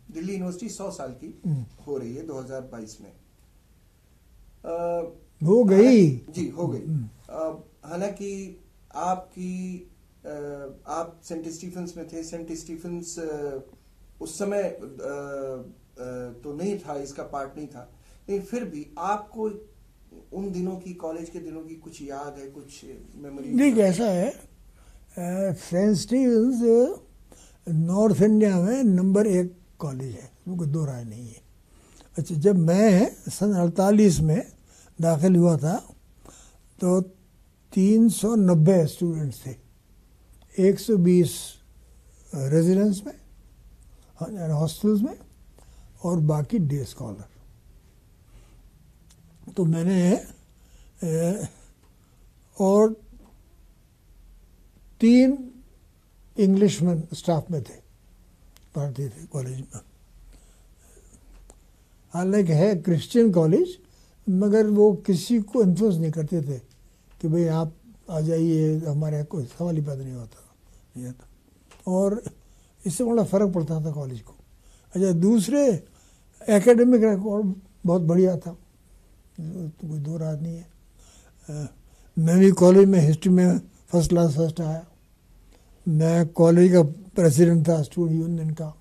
Delhi university 100 साल की हो रही है 2022 में। हो गई जी, हो गई। हालांकि आपकी आप सेंट स्टीफेंस में थे। सेंट स्टीफेंस उस समय तो नहीं था, इसका पार्ट नहीं था, लेकिन फिर भी आपको उन दिनों की, कॉलेज के दिनों की कुछ याद है, कुछ मेमोरी? ठीक, ऐसा है, सेंट स्टीफेंस नॉर्थ इंडिया में नंबर 1 कॉलेज है, उनको दो राय नहीं है। अच्छा, जब मैं सन 48 में दाखिल हुआ था तो 390 स्टूडेंट्स थे, 120 रेजिडेंस में, हॉस्टल्स में, और बाकी डे स्कॉलर। तो मैंने और 3 इंग्लिशमैन स्टाफ में थे, पढ़ते थे कॉलेज में। हालांकि है क्रिश्चियन कॉलेज, मगर वो किसी को इन्फ्लुएंस नहीं करते थे कि भाई आप आ जाइए, हमारे यहाँ कोई सवाल ही पैदा नहीं होता ये था। और इससे बड़ा फ़र्क पड़ता था कॉलेज को। अच्छा, दूसरे एकेडमिक रिकॉर्ड बहुत बढ़िया था, तो कोई दो रात नहीं है। मैं भी कॉलेज में हिस्ट्री में फर्स्ट क्लास फर्स्ट आया। मैं कॉलेज का प्रेसिडेंट था स्टूडेंट यूनियन का।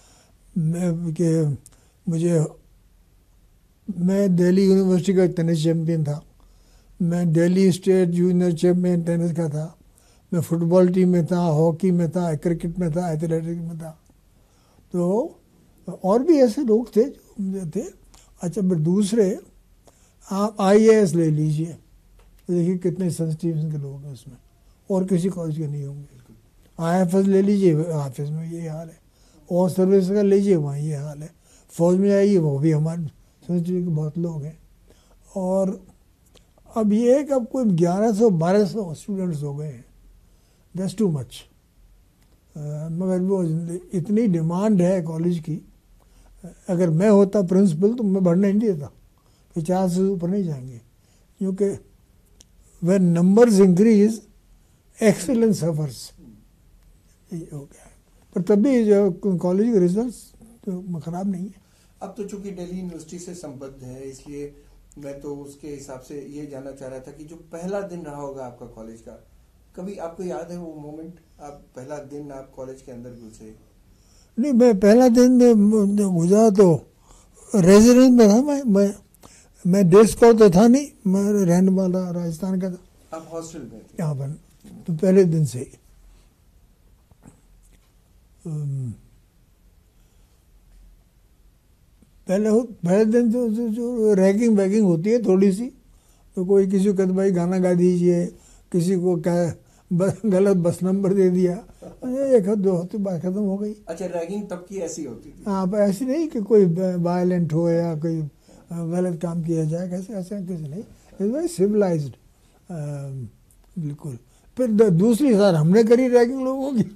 मैं दिल्ली यूनिवर्सिटी का टेनिस चैम्पियन था। मैं Delhi state junior champion tennis का था। मैं फुटबॉल टीम में था, हॉकी में था, क्रिकेट में था, एथलेटिक्स में था। तो और भी ऐसे लोग थे जो थे। अच्छा, फिर दूसरे आप IAS ले लीजिए, देखिए कितने सेंसिटिव के लोग हैं उसमें, और किसी कॉलेज के नहीं होंगे। IFS ले लीजिए, IFS में ये हाल है। और सर्विस का लीजिए, वहाँ ये हाल है। फौज में आइए, वो भी हमारे सेंसिटिव के बहुत लोग हैं। और अब ये है कि अब कोई 1100-1200 स्टूडेंट्स हो गए हैं, दैट्स टू मच। मगर वो इतनी डिमांड है कॉलेज की, अगर मैं होता प्रिंसिपल तो मैं बढ़ने नहीं देता, 50 से ऊपर नहीं जाएंगे, क्योंकि when numbers increase excellence suffers, ये हो गया है। पर तब भी जो कॉलेज के रिजल्ट्स तो ख़राब नहीं है। अब तो चूंकि दिल्ली यूनिवर्सिटी से संबद्ध है, इसलिए मैं तो उसके हिसाब से ये जानना चाह रहा था कि जो पहला दिन रहा होगा आपका कॉलेज का, कभी आपको याद है वो मोमेंट? आप पहला दिन आप कॉलेज के अंदर घुसे? नहीं, मैं पहला दिन गुजरा तो रेजिडेंस में था। मैं डे स्कॉलर तो था नहीं, मैं रहने वाला राजस्थान का था। आप हॉस्टल में थे? यहाँ पर तो पहले दिन से ही पहले दिन तो जो रैगिंग वैगिंग होती है थोड़ी सी, तो कोई किसी को कहते भाई गाना गा दीजिए, किसी को क्या गलत बस नंबर दे दिया, एक दो हफ्ते बाद खत्म हो गई। अच्छा, रैगिंग तब की ऐसी होती थी? हाँ, ऐसी नहीं कि कोई वायलेंट हो या कोई गलत काम किया जाए, कैसे ऐसे किसी नहीं, इट्स वेरी सिविलाइज्ड बिल्कुल। फिर दूसरी साल हमने करी रैगिंग लोगों की।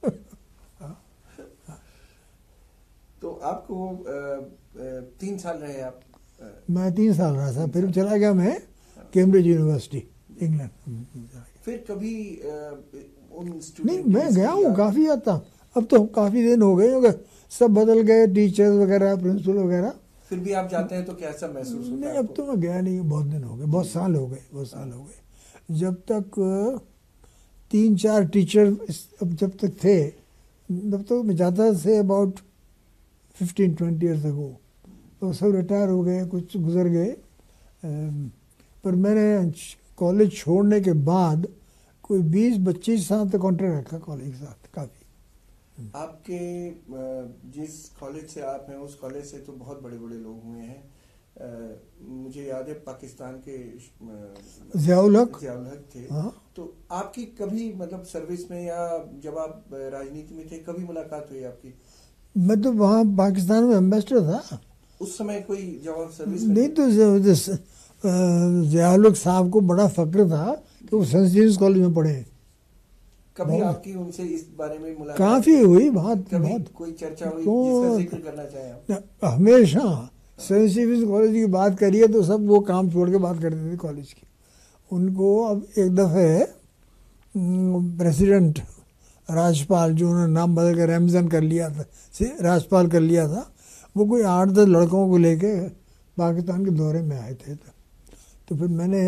तो आपको 3 साल रहे आप? मैं 3 साल रहा था, फिर चला गया मैं कैम्ब्रिज यूनिवर्सिटी इंग्लैंड। फिर कभी उन नहीं, मैं गया हूँ काफ़ी हद तक, अब तो काफ़ी दिन हो गए होंगे, सब बदल गए, टीचर्स वगैरह, प्रिंसिपल वगैरह। फिर भी आप जाते हैं तो कैसा महसूस होता है? नहीं, अब तो मैं गया नहीं, बहुत दिन हो गए, बहुत साल हो गए। जब तक 3-4 टीचर जब तक थे, तब तक मैं जाता से अबाउट 15-20 ईयर्स अगो, तो सब रिटायर हो गए, कुछ गुजर गए। पर मैंने कॉलेज छोड़ने के बाद कोई 20-25 साल तक कॉन्ट्रैक्ट रखा कॉलेज के साथ, काफ़ी। आपके जिस कॉलेज से आप हैं, उस कॉलेज से तो बहुत बड़े बड़े लोग हुए हैं। मुझे याद है पाकिस्तान के ज़ियाउल हक थे। हाँ। तो आपकी कभी मतलब सर्विस में या जब आप राजनीति में थे, कभी मुलाकात हुई आपकी? मैं तो वहाँ पाकिस्तान में एम्बेसडर था उस समय। कोई जब आप सर्विस में नहीं, तो ज़ियाउल हक साहब को बड़ा फक्र था कि वो सेंट स्टीफेंस कॉलेज में पढ़े। कभी आपकी उनसे इस बारे में मुलाकात? काफ़ी हुई, बहुत। कोई चर्चा हुई जिसका जिक्र करना चाहें आप? हमेशा सेंट स्टीफेंस कॉलेज की बात करिए तो सब वो काम छोड़ के बात करते थे कॉलेज की। उनको अब एक दफ़े प्रेसिडेंट राजपाल, जो उन्होंने नाम बदल कर रमजान कर लिया था, राजपाल कर लिया था, वो कोई 8-10 लड़कों को लेके पाकिस्तान के दौरे में आए थे। तो फिर मैंने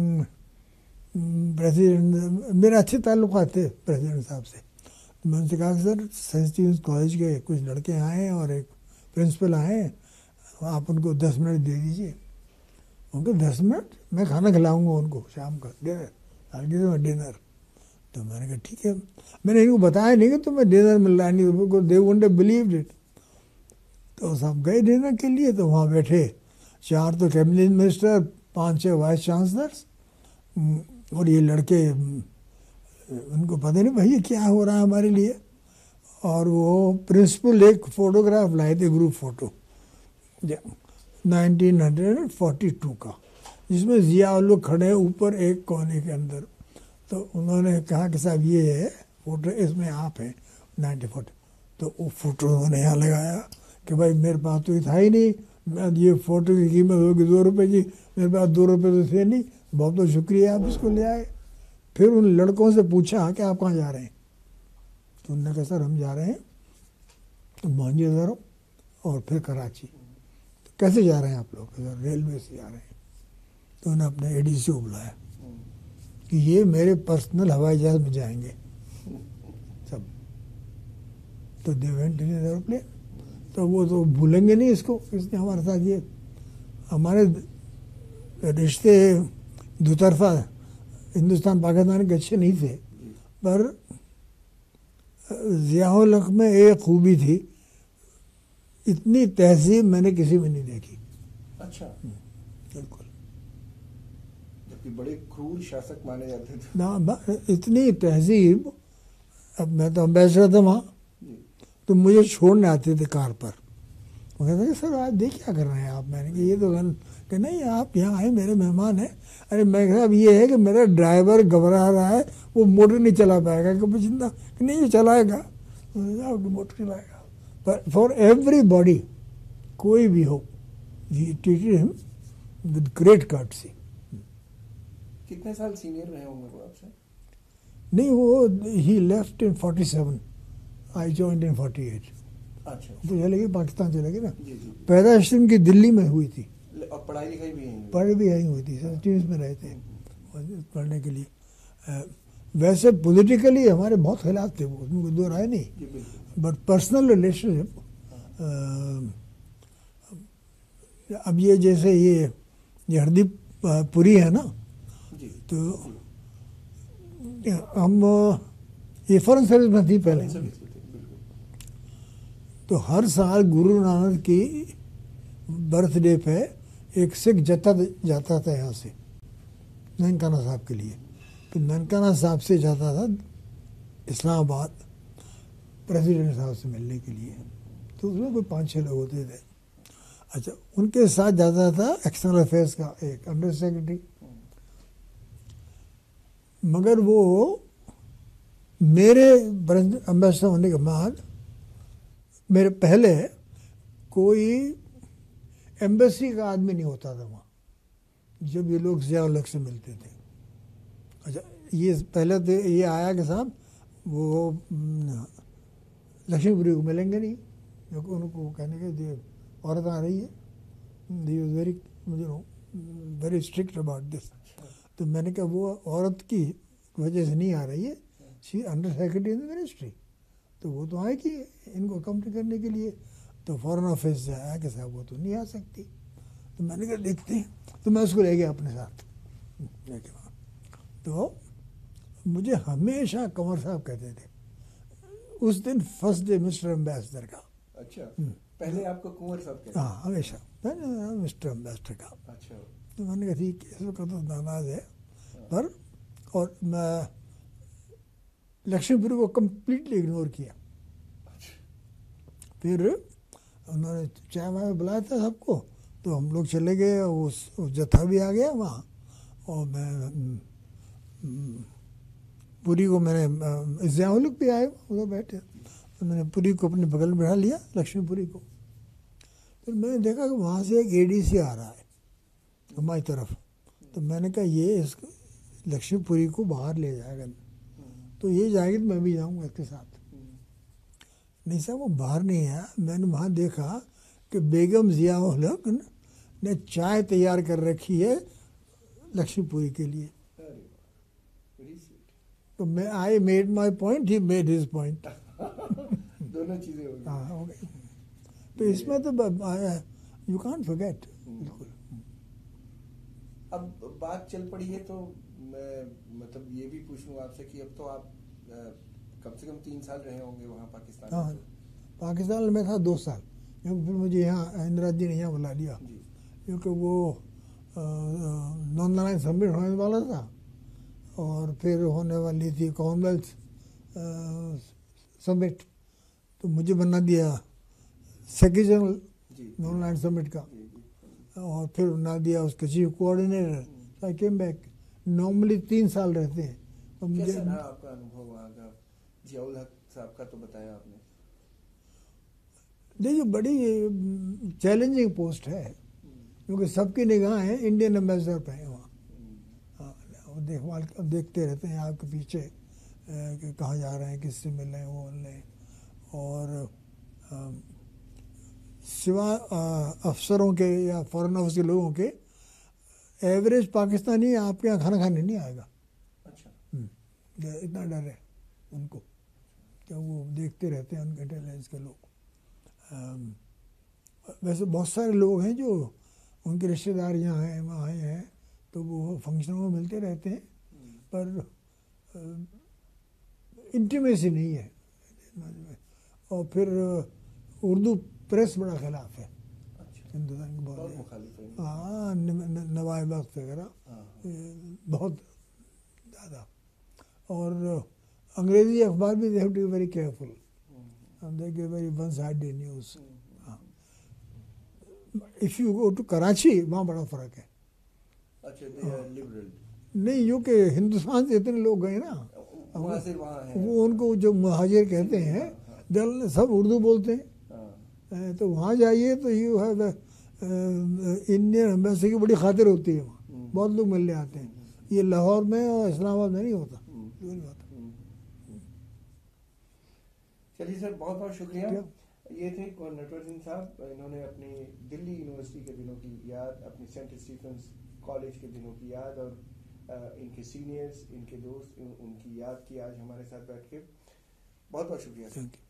प्रेसिडेंट, मेरे अच्छे ताल्लुकात थे प्रेसिडेंट साहब से, तो मैंने उनसे कहा कि सर सेंट स्टीफेंस कॉलेज के कुछ लड़के आए हैं और एक प्रिंसिपल आए हैं, आप उनको 10 मिनट दे दीजिए। उनको 10 मिनट, मैं खाना खिलाऊंगा उनको शाम का डिनर। तो मैंने कहा ठीक है। मैंने इनको बताया नहीं कि तुम्हें डिनर मिल रहा है, नहीं they won't have believed it. तो सब गए डिनर के लिए, तो वहाँ बैठे 4 तो कैबिनेट मिनिस्टर, 5-6 वाइस चांसलर्स, और ये लड़के, उनको पता नहीं भैया क्या हो रहा है हमारे लिए। और वो प्रिंसिपल एक फोटोग्राफ लाए थे, ग्रुप फोटो 1942 का, जिसमें जिया लोग खड़े हैं ऊपर एक कोने के अंदर। तो उन्होंने कहा कि साहब ये है फोटो, इसमें आप हैं 1940। तो वो फोटो उन्होंने यहाँ लगाया कि भाई मेरे पास तो ये था ही नहीं, ये फ़ोटो की कीमत होगी 2 रुपये की, मेरे पास 2 रुपये तो थे नहीं, बहुत बहुत शुक्रिया आप इसको ले आए। फिर उन लड़कों से पूछा कि आप कहाँ जा रहे हैं, तो उन्होंने कहा सर हम जा रहे हैं मोहनजोदड़ो और फिर कराची। तो कैसे जा रहे हैं आप लोग? सर रेलवे से जा रहे हैं। तो उन्होंने अपने एडीसी को बुलाया कि ये मेरे पर्सनल हवाई जहाज में जाएंगे सब। तो दे वेंट इन एरोप्लेन। तो वो तो भूलेंगे नहीं इसको, इसने हमारे साथ ये, हमारे रिश्ते दुतरफा हिंदुस्तान पाकिस्तान के अच्छे नहीं थे, पर ज़िया-उल हक में एक खूबी थी, इतनी तहजीब मैंने किसी में नहीं देखी। अच्छा, बिल्कुल। जबकि बड़े क्रूर शासक माने जाते थे ना, इतनी तहजीब। अब मैं तो एम्बेसडर था वहाँ, तो मुझे छोड़ने आते थे कार पर। वो कहते थे सर आज देख क्या कर रहे हैं आप? मैंने कहा ये तो कि नहीं आप यहाँ आए, मेरे मेहमान हैं। अरे मैं कहा अब ये है कि मेरा ड्राइवर घबरा रहा है, वो मोटर नहीं चला पाएगा। कभी चिंता कि नहीं ये चलाएगा, मोटर चलाएगा। पर फॉर एवरीबॉडी, कोई भी हो, we treated him with great courtesy. कितने साल सीनियर रहे होंगे वो आपसे? नहीं, वो ही left in 47, I joined in 48। अच्छा, तो चले गए, पाकिस्तान चले गए ना। जी जी। पैदाइश उनकी दिल्ली में हुई थी, और पढ़ाई लिखाई भी यहीं हुई? पढ़ाई भी यहीं हुई थी, स्टूडेंट्स में रहे थे पढ़ने के लिए। वैसे पॉलिटिकली हमारे बहुत खिलाफ थे वो, उसमें कोई दो राय नहीं, जी बिल्कुल। But personal relationship. अब ये जैसे ये हरदीप पुरी है ना, जी तो हम ये फॉरेन सर्विस में थी पहले। सर्विस में थे, बिल्कुल। तो हर साल गुरु नानक की बर्थडे पे एक सिख जत्था जाता था यहाँ से ननकाना साहब के लिए। तो ननकाना साहब से जाता था इस्लामाबाद प्रेसिडेंट साहब से मिलने के लिए। तो उसमें कोई 5-6 लोग होते थे। अच्छा, उनके साथ जाता था एक्सटर्नल अफेयर्स का एक अंडर सेक्रेटरी। मगर वो मेरे एम्बेसडर होने के बाद मेरे पहले कोई एम्बेसी का आदमी नहीं होता था वहाँ, जब ये लोग ज़िया-उल हक से मिलते थे। अच्छा, ये पहले तो ये आया कि साहब वो लक्ष्मीपुरी को मिलेंगे नहीं, क्योंकि उनको कहने के औरत आ रही है, she was very very strict about this. तो मैंने कहा वो औरत की वजह से नहीं आ रही है, she under secretary in the ministry, तो वो तो आएगी इनको अकम्पनी करने के लिए। तो फॉरेन ऑफिस से आया कि साहब वो तो नहीं आ सकती। तो मैंने कहा देखते हैं, तो मैं उसको ले गया अपने साथ लेके वहाँ। तो मुझे हमेशा कंवर साहब कहते थे उस दिन फर्स्ट डे मिस्टर एम्बेसडर का। अच्छा, पहले आपको कुंवर साहब कहते? हाँ, हमेशा मिस्टर एम्बेसडर का। अच्छा। तो मैंने कहा ठीक है, इस वक्त तो नाराज है, पर और मैं लक्ष्मीपुरी को कम्प्लीटली इग्नोर किया। फिर उन्होंने चाय वाय बुलाया था सबको, तो हम लोग चले गए, उस जत्था भी आ गया वहाँ, और मैं पुरी को मैंने ज़िया-उल हक भी आए उधर बैठे, तो मैंने पुरी को अपने बगल में बैठा लिया, लक्ष्मीपुरी को। फिर मैंने देखा कि वहाँ से एक एडीसी आ रहा है हमारी तरफ। तो मैंने कहा ये इस लक्ष्मीपुरी को बाहर ले जाएगा तो ये जाएगी तो मैं भी जाऊँगा इसके साथ। नहीं साहब वो बाहर नहीं आया, मैंने वहाँ देखा कि बेगम ज़िया उल हक ने चाय तैयार कर रखी है लक्ष्मीपुरी के लिए। तो मैं I made my point, he made his point. दोनों चीजें हो गई। हाँ हो गई। तो इसमें तो यू कांट फॉरगेट। बिल्कुल। अब बात चल पड़ी है तो मैं मतलब ये भी पूछ लूँ आपसे कि अब तो आप कम से कम 3 साल रहे होंगे वहाँ पाकिस्तान में। हाँ पाकिस्तान में था 2 साल, क्योंकि फिर मुझे यहाँ इंदिरा जी ने यहाँ बुला लिया, क्योंकि वो नॉन सबमिट होने वाला था और फिर होने वाली थी कॉमनवेल्थ समिट, तो मुझे बना दिया सेक्रेटरी जनरल नॉन समिट का, और फिर बना दिया उसका chief coordinator. I came back. Normally 3 साल रहते हैं। और मुझे कैसा रहा आपका अनुभव वहाँ का? ज़िया-उल हक साहब का तो बताया आपने। देखिए बड़ी चैलेंजिंग पोस्ट है, क्योंकि सबकी निगाहें इंडियन एम्बेसडर पे है वहाँ। हाँ देखभाल देखते रहते हैं आपके पीछे कि कहाँ जा रहे हैं, किससे मिल रहे हैं, वो मिल रहे हैं। और सिवा अफसरों के या फॉरेन ऑफिस के लोगों के, एवरेज पाकिस्तानी आपके यहाँ खाना खाने नहीं आएगा। अच्छा। इतना डर है उनको, क्या वो देखते रहते हैं उनके इंटेलिजेंस के लोग। वैसे बहुत सारे लोग हैं जो उनके रिश्तेदार यहाँ हैं वहाँ हैं, तो वो फंक्शनों में मिलते रहते हैं, पर इंटीमेसी नहीं है। और फिर उर्दू प्रेस बड़ा खिलाफ है। अच्छा। हिंदुस्तान के बहुत मुखालिफ है। हाँ नवाब वक्त वगैरह बहुत ज़्यादा। और अंग्रेजी अखबार भी they have to be very careful, they give very one sided news. If you go to Karachi, वहाँ बड़ा फ़र्क है। अच्छा, दे आर लिबरल। नहीं, जो कि हिंदुस्तान से इतने लोग गए ना, वहाँ से वहाँ है। वो उनको जो मुहाजिर कहते हैं, दल सब उर्दू बोलते हैं। तो वहाँ जाइए तो यू हैव इंडियन एम्बेसी की बड़ी खातिर होती है वहाँ, बहुत लोग मिलने आते हैं। ये लाहौर में और इस्लामाबाद में नहीं होता। चलिए सर, बहुत बहुत शुक्रिया। ये थे नटवर साहब। इन्होंने अपनी दिल्ली यूनिवर्सिटी के दिनों की याद, अपनी सेंट स्टीफेंस कॉलेज के दिनों की याद और इनके सीनियर्स, इनके दोस्त, उनकी याद की आज हमारे साथ बैठ के। बहुत बहुत शुक्रिया सर।